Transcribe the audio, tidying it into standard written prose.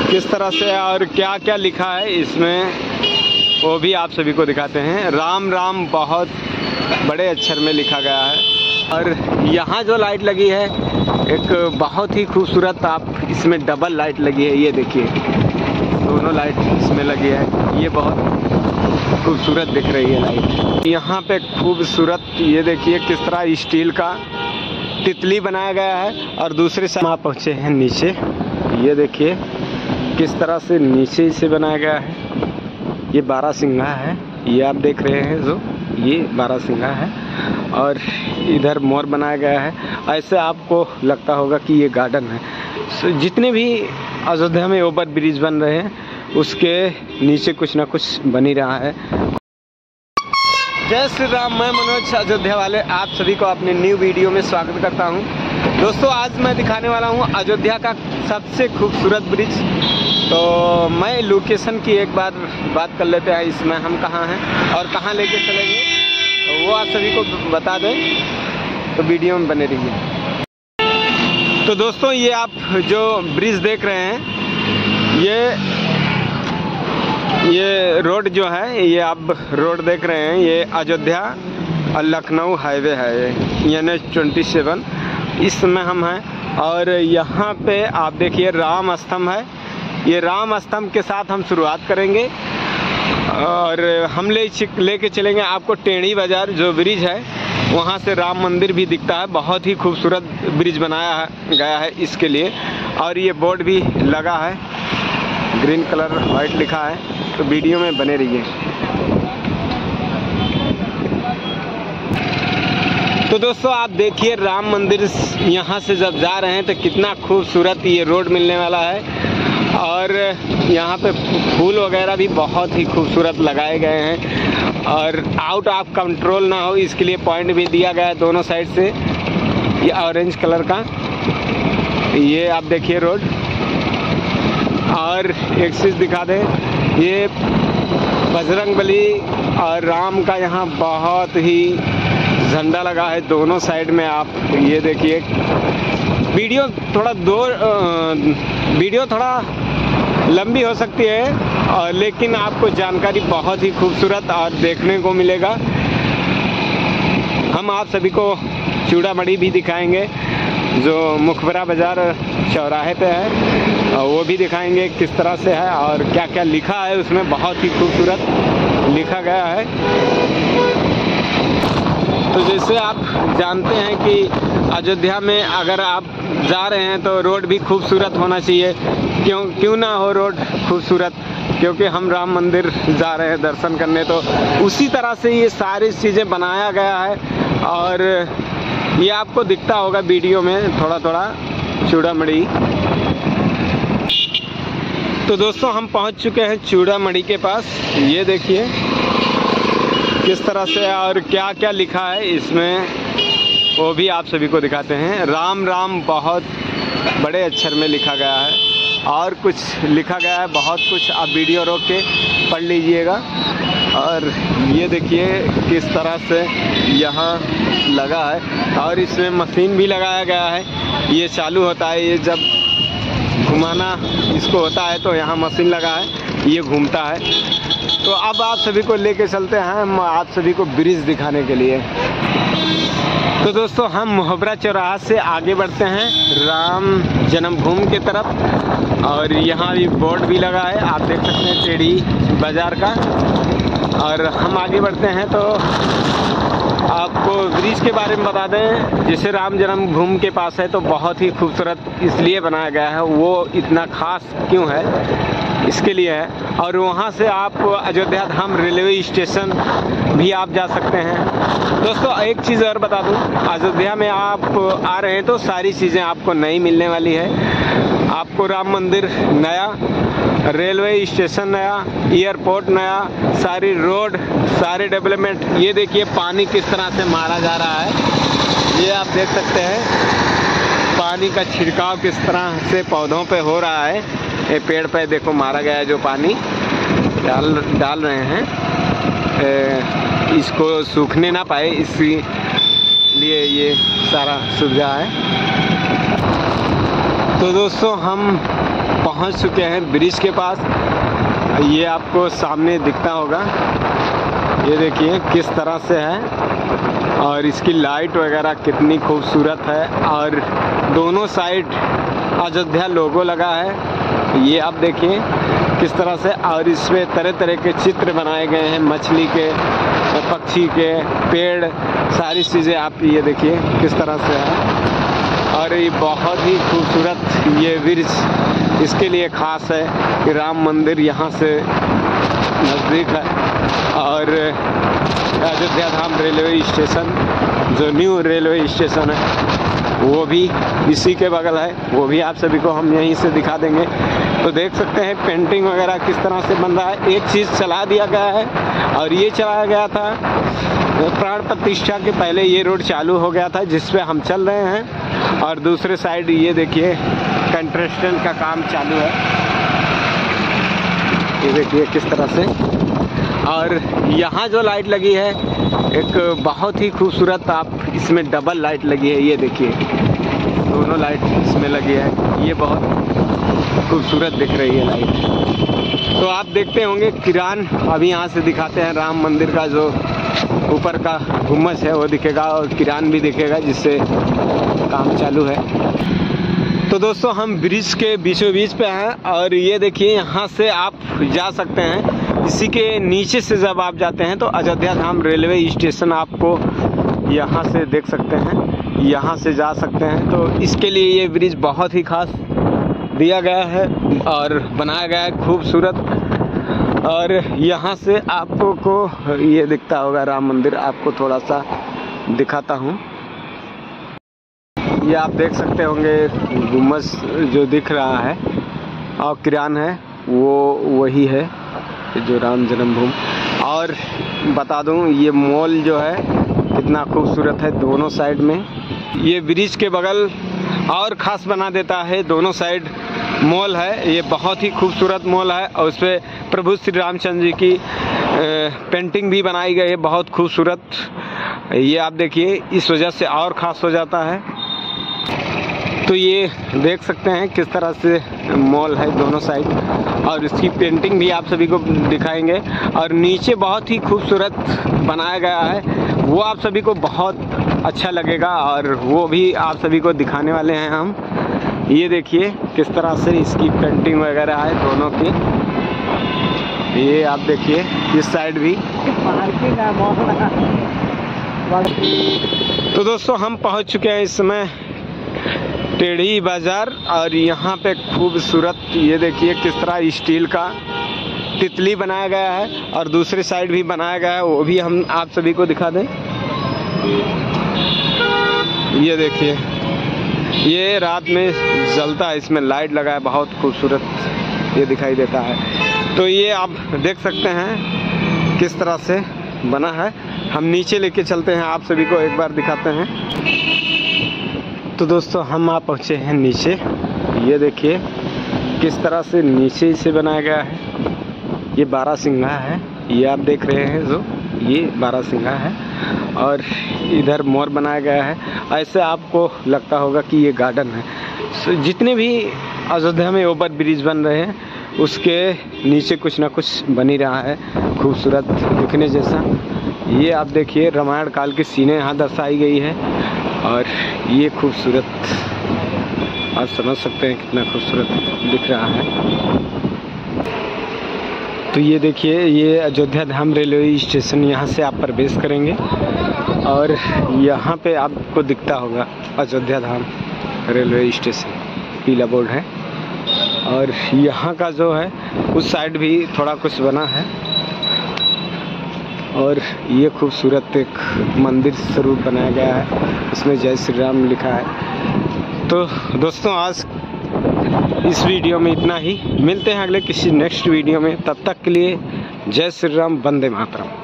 किस तरह से और क्या क्या लिखा है इसमें वो भी आप सभी को दिखाते हैं। राम राम बहुत बड़े अक्षर में लिखा गया है। और यहाँ जो लाइट लगी है एक बहुत ही खूबसूरत, आप इसमें डबल लाइट लगी है, ये देखिए दोनों लाइट इसमें लगी है, ये बहुत खूबसूरत दिख रही है लाइट। यहाँ पे खूबसूरत ये देखिए किस तरह स्टील का तितली बनाया गया है। और दूसरे साइड आप पहुँचे हैं नीचे, ये देखिए किस तरह से नीचे इसे बनाया गया है। ये बारहसिंगा है, ये आप देख रहे हैं जो ये बारहसिंगा है। और इधर मोर बनाया गया है। ऐसे आपको लगता होगा कि ये गार्डन है। जितने भी अयोध्या में ओवर ब्रिज बन रहे हैं उसके नीचे कुछ ना कुछ बन ही रहा है। जय श्री राम, मैं मनोज अयोध्या वाले आप सभी को अपने न्यू वीडियो में स्वागत करता हूं। दोस्तों आज मैं दिखाने वाला हूं अयोध्या का सबसे खूबसूरत ब्रिज। तो मैं लोकेशन की एक बार बात कर लेते हैं, इसमें हम कहां हैं और कहां लेके चलेंगे तो वो आप सभी को बता दें, तो वीडियो में बने रहिए। तो दोस्तों ये आप जो ब्रिज देख रहे हैं ये रोड जो है, ये आप रोड देख रहे हैं, ये अयोध्या और लखनऊ हाईवे है, NH-27 इसमें हम हैं। और यहाँ पे आप देखिए राम स्तंभ है। ये राम स्तंभ के साथ हम शुरुआत करेंगे और हम लेके चलेंगे आपको टेढ़ी बाजार जो ब्रिज है, वहाँ से राम मंदिर भी दिखता है। बहुत ही खूबसूरत ब्रिज बनाया गया है इसके लिए। और ये बोर्ड भी लगा है, ग्रीन कलर वाइट लिखा है, तो वीडियो में बने रहिए। तो दोस्तों आप देखिए राम मंदिर यहाँ से जब जा रहे हैं तो कितना खूबसूरत ये रोड मिलने वाला है। और यहाँ पे फूल वगैरह भी बहुत ही खूबसूरत लगाए गए हैं और आउट ऑफ कंट्रोल ना हो इसके लिए पॉइंट भी दिया गया है दोनों साइड से। ये ऑरेंज कलर का ये आप देखिए रोड। और एक चीज़ दिखा दें, ये बजरंगबली और राम का यहाँ बहुत ही झंडा लगा है दोनों साइड में। आप ये देखिए वीडियो थोड़ा लंबी हो सकती है और लेकिन आपको जानकारी बहुत ही खूबसूरत और देखने को मिलेगा। हम आप सभी को चूड़ामणि भी दिखाएंगे जो मुखबरा बाजार चौराहे पे है, और वो भी दिखाएंगे किस तरह से है और क्या क्या लिखा है उसमें, बहुत ही खूबसूरत लिखा गया है। तो जैसे आप जानते हैं कि अयोध्या में अगर आप जा रहे हैं तो रोड भी खूबसूरत होना चाहिए। क्यों ना हो रोड खूबसूरत, क्योंकि हम राम मंदिर जा रहे हैं दर्शन करने, तो उसी तरह से ये सारी चीज़ें बनाया गया है। और ये आपको दिखता होगा वीडियो में थोड़ा थोड़ा चूड़ामणि। तो दोस्तों हम पहुंच चुके हैं चूड़ामणि के पास। ये देखिए किस तरह से और क्या क्या लिखा है इसमें वो भी आप सभी को दिखाते हैं। राम राम बहुत बड़े अक्षर में लिखा गया है और कुछ लिखा गया है बहुत कुछ, आप वीडियो रोक के पढ़ लीजिएगा। और ये देखिए किस तरह से यहाँ लगा है और इसमें मशीन भी लगाया गया है। ये चालू होता है, ये जब घुमाना इसको होता है तो यहाँ मशीन लगा है, ये घूमता है। तो अब आप सभी को लेके चलते हैं हम आप सभी को ब्रिज दिखाने के लिए। तो दोस्तों हम मुखबरा चौराहा से आगे बढ़ते हैं राम जन्मभूमि की तरफ। और यहाँ भी बोर्ड भी लगा है, आप देख सकते हैं टेढ़ी बाजार का। और हम आगे बढ़ते हैं तो आपको ब्रिज के बारे में बता दें। जैसे राम जन्मभूमि के पास है तो बहुत ही खूबसूरत इसलिए बनाया गया है, वो इतना खास क्यों है इसके लिए है। और वहाँ से आप अयोध्या धाम रेलवे स्टेशन भी आप जा सकते हैं। दोस्तों एक चीज़ और बता दूं, अयोध्या में आप आ रहे हैं तो सारी चीज़ें आपको नई मिलने वाली है। आपको राम मंदिर नया, रेलवे स्टेशन नया, एयरपोर्ट नया, सारी रोड, सारे डेवलपमेंट। ये देखिए पानी किस तरह से मारा जा रहा है, ये आप देख सकते हैं पानी का छिड़काव किस तरह से पौधों पे हो रहा है। ये पेड़ पे देखो मारा गया है जो पानी डाल रहे हैं, इसको सूखने ना पाए इसलिए ये सारा सुविधा है। तो दोस्तों हम पहुंच चुके हैं ब्रिज के पास। ये आपको सामने दिखता होगा, ये देखिए किस तरह से है और इसकी लाइट वगैरह कितनी खूबसूरत है और दोनों साइड अयोध्या लोगो लगा है। ये आप देखिए किस तरह से, और इसमें तरह तरह के चित्र बनाए गए हैं, मछली के, पक्षी के, पेड़, सारी चीज़ें आप ये देखिए किस तरह से है। और ये बहुत ही खूबसूरत ये ब्रिज इसके लिए ख़ास है कि राम मंदिर यहाँ से नज़दीक है और अयोध्या धाम रेलवे स्टेशन जो न्यू रेलवे स्टेशन है वो भी इसी के बगल है, वो भी आप सभी को हम यहीं से दिखा देंगे। तो देख सकते हैं पेंटिंग वगैरह किस तरह से बन रहा है। एक चीज़ चला दिया गया है और ये चलाया गया था प्राण प्रतिष्ठा के पहले, ये रोड चालू हो गया था जिस पे हम चल रहे हैं और दूसरे साइड ये देखिए कंस्ट्रक्शन का काम चालू है, ये देखिए किस तरह से। और यहाँ जो लाइट लगी है एक बहुत ही खूबसूरत, आप इसमें डबल लाइट लगी है, ये देखिए दोनों लाइट इसमें लगी है, ये बहुत खूबसूरत दिख रही है लाइट। तो आप देखते होंगे किरान, अभी यहाँ से दिखाते हैं राम मंदिर का जो ऊपर का गुम्बद है वो दिखेगा और किरान भी दिखेगा जिससे काम चालू है। तो दोस्तों हम ब्रिज के बीचों बीच पे हैं और ये देखिए यहाँ से आप जा सकते हैं। इसी के नीचे से जब आप जाते हैं तो अयोध्या धाम रेलवे स्टेशन आपको यहाँ से देख सकते हैं, यहाँ से जा सकते हैं। तो इसके लिए ये ब्रिज बहुत ही खास दिया गया है और बनाया गया है खूबसूरत। और यहाँ से आपको ये दिखता होगा राम मंदिर, आपको थोड़ा सा दिखाता हूँ। ये आप देख सकते होंगे गुम्बद जो दिख रहा है और किरान है वो वही है जो राम जन्मभूमि। और बता दूं ये मॉल जो है कितना खूबसूरत है दोनों साइड में, ये ब्रिज के बगल और ख़ास बना देता है। दोनों साइड मॉल है, ये बहुत ही खूबसूरत मॉल है और उस पर प्रभु श्री रामचंद्र जी की पेंटिंग भी बनाई गई है बहुत खूबसूरत। ये आप देखिए इस वजह से और ख़ास हो जाता है। तो ये देख सकते हैं किस तरह से मॉल है दोनों साइड और इसकी पेंटिंग भी आप सभी को दिखाएंगे। और नीचे बहुत ही खूबसूरत बनाया गया है, वो आप सभी को बहुत अच्छा लगेगा और वो भी आप सभी को दिखाने वाले हैं हम। ये देखिए किस तरह से इसकी पेंटिंग वगैरह है दोनों की, ये आप देखिए इस साइड भी। तो दोस्तों हम पहुंच चुके हैं इस समय टेढ़ी बाजार और यहाँ पे खूबसूरत ये देखिए किस तरह स्टील का तितली बनाया गया है और दूसरी साइड भी बनाया गया है, वो भी हम आप सभी को दिखा दें। ये देखिए ये रात में जलता है, इसमें लाइट लगा है, बहुत खूबसूरत ये दिखाई देता है। तो ये आप देख सकते हैं किस तरह से बना है। हम नीचे लेके चलते हैं, आप सभी को एक बार दिखाते हैं। तो दोस्तों हम आ पहुँचे हैं नीचे, ये देखिए किस तरह से नीचे से बनाया गया है। ये बारहसिंघा है, ये आप देख रहे हैं जो ये बारहसिंघा है और इधर मोर बनाया गया है। ऐसे आपको लगता होगा कि ये गार्डन है। जितने भी अयोध्या में ओवर ब्रिज बन रहे हैं उसके नीचे कुछ ना कुछ बन ही रहा है खूबसूरत दिखने जैसा। ये आप देखिए रामायण काल की सीनें यहाँ दर्शाई गई है और ये खूबसूरत आप समझ सकते हैं कितना खूबसूरत दिख रहा है। तो ये देखिए ये अयोध्या धाम रेलवे स्टेशन, यहाँ से आप प्रवेश करेंगे और यहाँ पे आपको दिखता होगा अयोध्या धाम रेलवे स्टेशन, पीला बोर्ड है। और यहाँ का जो है उस साइड भी थोड़ा कुछ बना है और ये खूबसूरत एक मंदिर स्वरूप बनाया गया है, इसमें जय श्री राम लिखा है। तो दोस्तों आज इस वीडियो में इतना ही, मिलते हैं अगले किसी नेक्स्ट वीडियो में, तब तक के लिए जय श्री राम, वंदे मातरम।